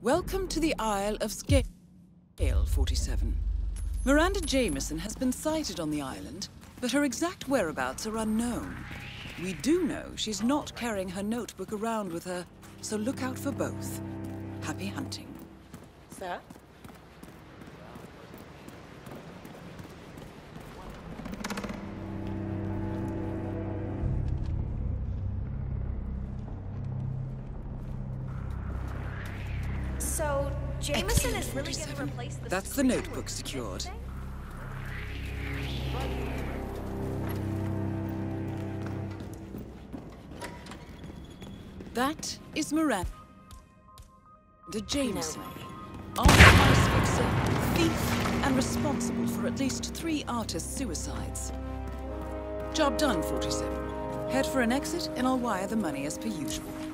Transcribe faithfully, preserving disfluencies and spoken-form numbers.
Welcome to the Isle of Scale, forty-seven. Miranda Jameson has been sighted on the island, but her exact whereabouts are unknown. We do know she's not carrying her notebook around with her, so look out for both. Happy hunting. Sir? So, Jameson is really going to replace the... That's the notebook secured. That is Miranda Jameson, armed ice fixer, thief, and responsible for at least three artist suicides. Job done, forty-seven. Head for an exit, and I'll wire the money as per usual.